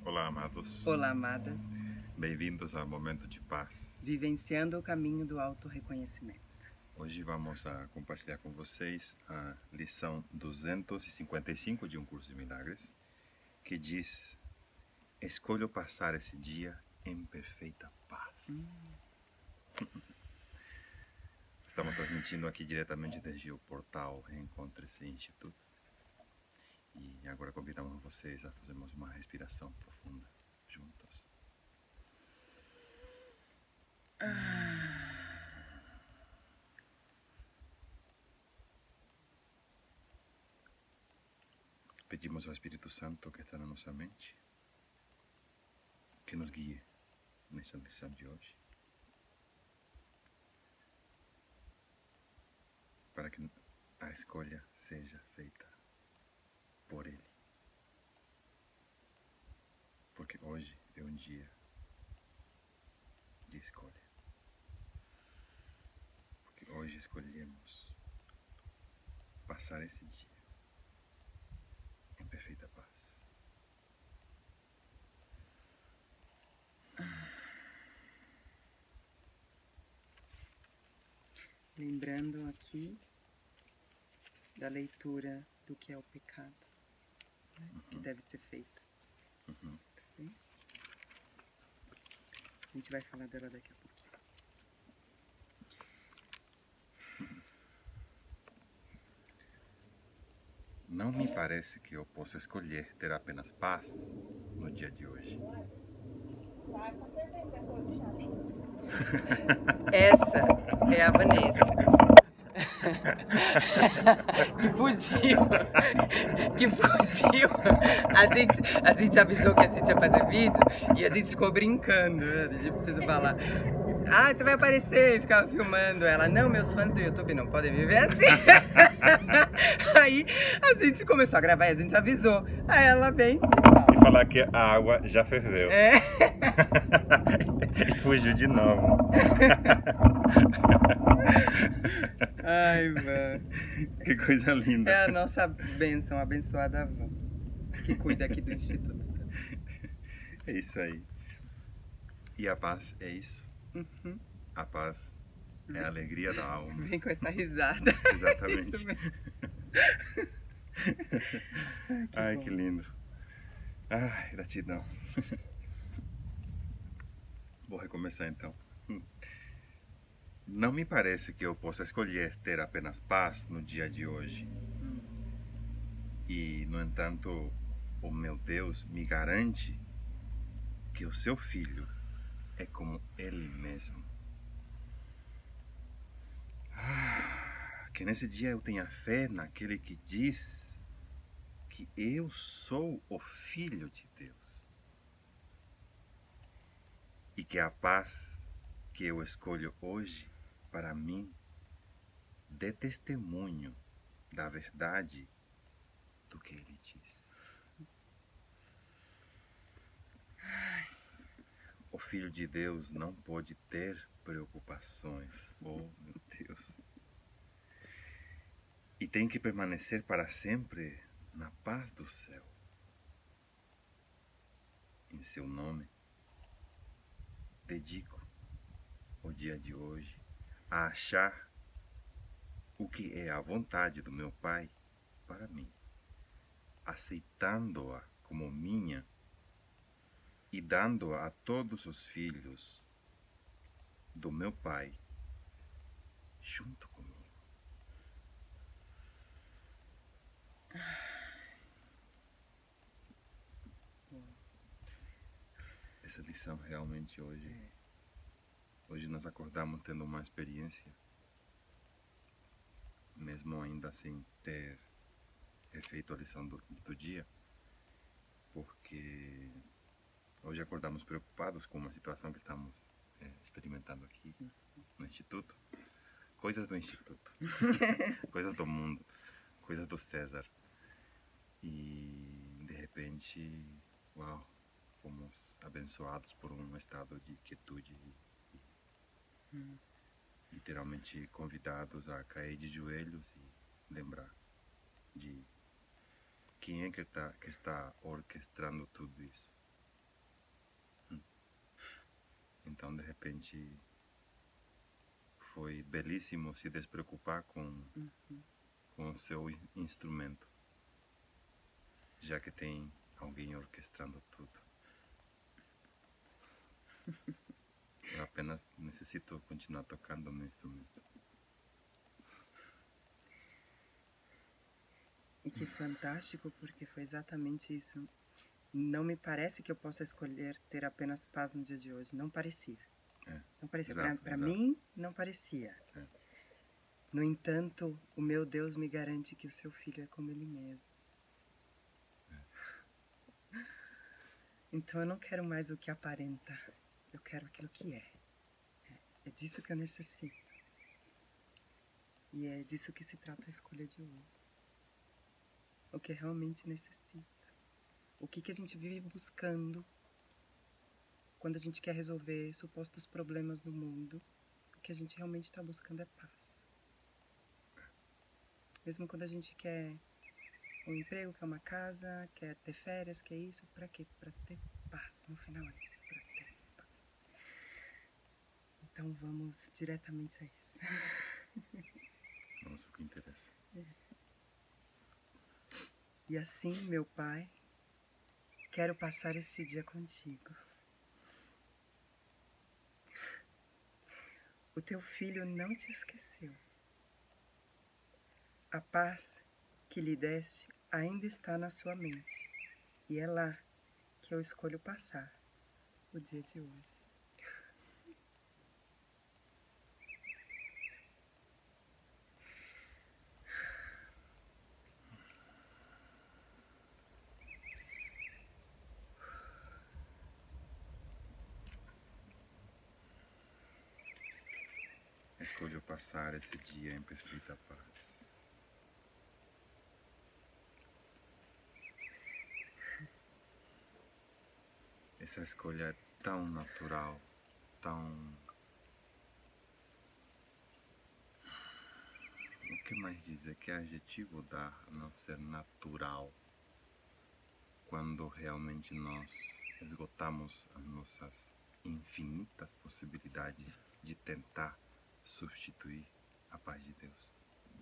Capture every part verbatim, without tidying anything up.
Olá, amados. Olá, amadas. Bem-vindos ao Momento de Paz. Vivenciando o caminho do autorreconhecimento. Hoje vamos a compartilhar com vocês a lição duzentos e cinquenta e cinco de Um Curso de Milagres, que diz: escolho passar esse dia em perfeita paz. Hum. Estamos transmitindo aqui diretamente desde o portal Reencontre-se Instituto. E agora convidamos vocês a fazermos uma respiração profunda juntos. Pedimos ao Espírito Santo que está na nossa mente que nos guie nesta lição de hoje, para que a escolha seja feita por Ele. Porque hoje é um dia de escolha. Porque hoje escolhemos passar esse dia em perfeita paz. Lembrando aqui da leitura do que é o pecado, né, uhum. que deve ser feita. Uhum. Tá bem? A gente vai falar dela daqui a pouquinho. Não me parece que eu possa escolher ter apenas paz no dia de hoje. Essa é a Vanessa. que fugiu. Que fugiu. A gente, a gente avisou que a gente ia fazer vídeo e a gente ficou brincando. Né? A gente precisa falar. Ah, você vai aparecer e ficava filmando ela. Não, meus fãs do YouTube não podem viver assim. Aí a gente começou a gravar e a gente avisou. Aí ela vem e fala. E falar que a água já ferveu. É. E fugiu de novo. Ai, mano. Que coisa linda. É a nossa bênção, a abençoada avó, que cuida aqui do Instituto. É isso aí. E a paz é isso. Uhum. A paz é a alegria da alma. Vem com essa risada. Exatamente. Isso mesmo. Ai, que, Ai, que lindo. Ai, gratidão. Vou recomeçar então. Não me parece que eu possa escolher ter apenas paz no dia de hoje. Hum. E, no entanto, o meu Deus me garante que o seu filho é como Ele mesmo. Ah, que nesse dia eu tenha fé naquele que diz que eu sou o Filho de Deus. E que a paz que eu escolho hoje para mim dê testemunho da verdade do que Ele diz. O Filho de Deus não pode ter preocupações. Oh, meu Deus. E tem que permanecer para sempre na paz do céu. Em seu nome, dedico o dia de hoje a achar o que é a vontade do meu Pai para mim, aceitando-a como minha e dando-a a todos os filhos do meu Pai junto comigo. Essa lição realmente hoje, hoje nós acordamos tendo uma experiência, mesmo ainda sem ter feito a lição do, do dia, porque hoje acordamos preocupados com uma situação que estamos é, experimentando aqui no Instituto. Coisas do Instituto, coisas do mundo, coisas do César. E de repente, uau, fomos abençoados por um estado de quietude e, e hum. literalmente convidados a cair de joelhos e lembrar de quem é que, tá, que está orquestrando tudo isso. Então, de repente, foi belíssimo se despreocupar com, Uhum. com o seu instrumento, já que tem alguém orquestrando tudo. Eu apenas necessito continuar tocando meu instrumento. E que fantástico, porque foi exatamente isso. Não me parece que eu possa escolher ter apenas paz no dia de hoje. Não parecia. É, Não parecia. exato, Para exato. mim, não parecia. É. No entanto, o meu Deus me garante que o seu filho é como ele mesmo. É. Então eu não quero mais o que aparenta. Eu quero aquilo que é. É, é disso que eu necessito. E é disso que se trata a escolha de hoje. O que realmente necessito. O que, que a gente vive buscando quando a gente quer resolver supostos problemas no mundo. O que a gente realmente está buscando é paz. Mesmo quando a gente quer um emprego, quer uma casa, quer ter férias, quer isso, pra quê? Pra ter paz. No final é isso, pra ter paz. Então vamos diretamente a isso. Vamos ao que interessa. É. E assim, meu Pai, quero passar este dia contigo. O teu filho não te esqueceu. A paz que lhe deste ainda está na sua mente. E é lá que eu escolho passar o dia de hoje. Escolho passar esse dia em perfeita paz. Essa escolha é tão natural, tão... O que mais dizer? Que adjetivo dar a não ser natural quando realmente nós esgotamos as nossas infinitas possibilidades de tentar substituir a paz de Deus?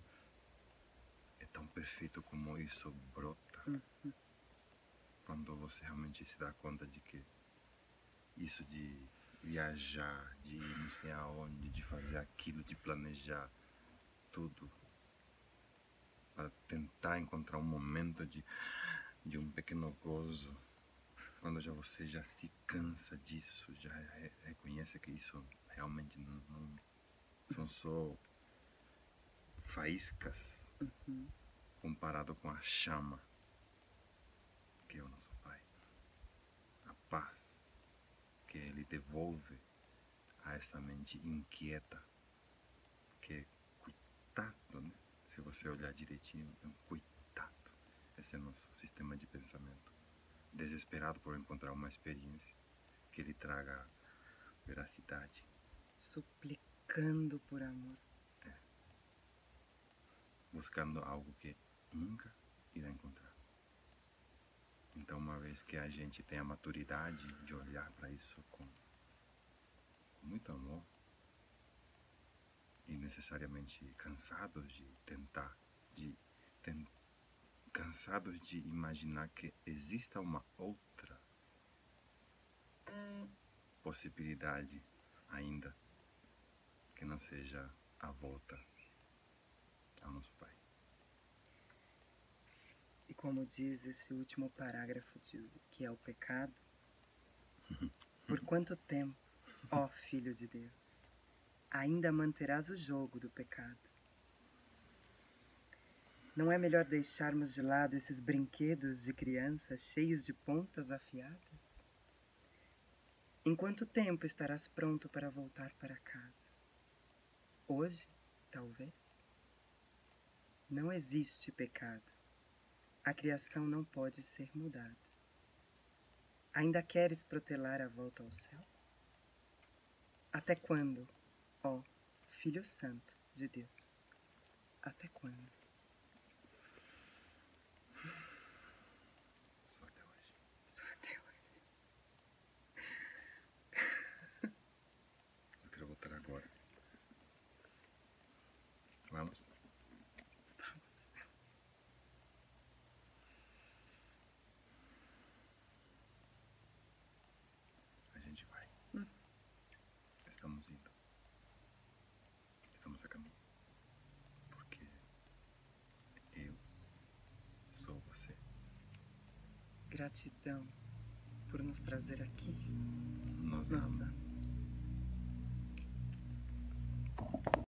É tão perfeito como isso brota. Uhum. Quando você realmente se dá conta de que isso de viajar, de ir não sei aonde, de fazer aquilo, de planejar tudo para tentar encontrar um momento de, de um pequeno gozo, quando já você já se cansa disso, já re reconhece que isso realmente não, não são só faíscas, uhum, comparado com a chama que é o nosso Pai, a paz que Ele devolve a essa mente inquieta, que é coitado, né? Se você olhar direitinho, é um coitado. Esse é nosso sistema de pensamento, desesperado por encontrar uma experiência que lhe traga veracidade, suplicando por amor, é. Buscando algo que nunca irá encontrar. Então, uma vez que a gente tem a maturidade de olhar para isso com, com muito amor, e necessariamente cansados de tentar, de ten, cansados de imaginar que exista uma outra possibilidade ainda que não seja a volta ao nosso Pai. E como diz esse último parágrafo de o que é o pecado, por quanto tempo, ó Filho de Deus, ainda manterás o jogo do pecado? Não é melhor deixarmos de lado esses brinquedos de criança cheios de pontas afiadas? Em quanto tempo estarás pronto para voltar para casa? Hoje, talvez? Não existe pecado. A criação não pode ser mudada. Ainda queres protelar a volta ao céu? Até quando, ó Filho Santo de Deus? Até quando? Só até hoje. Só até hoje. Gratidão por nos trazer aqui. Nos Nossa, ama.